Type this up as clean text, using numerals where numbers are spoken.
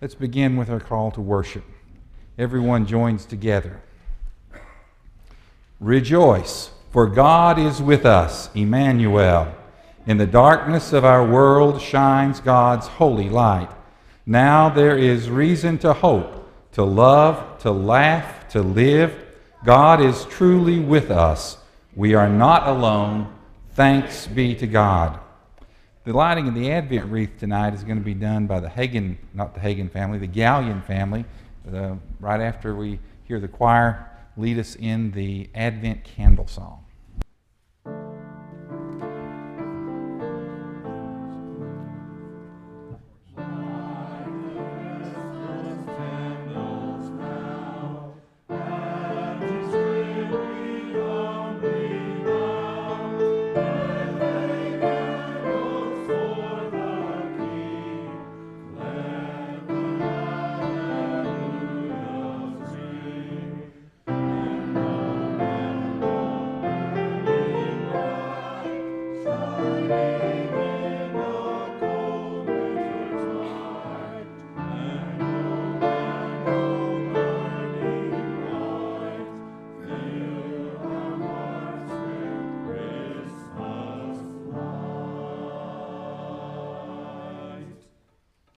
Let's begin with our call to worship. Everyone joins together. Rejoice, for God is with us, Emmanuel. In the darkness of our world shines God's holy light. Now there is reason to hope, to love, to laugh, to live. God is truly with us. We are not alone. Thanks be to God. The lighting of the Advent wreath tonight is going to be done by the Gallion family, right after we hear the choir lead us in the Advent candle song.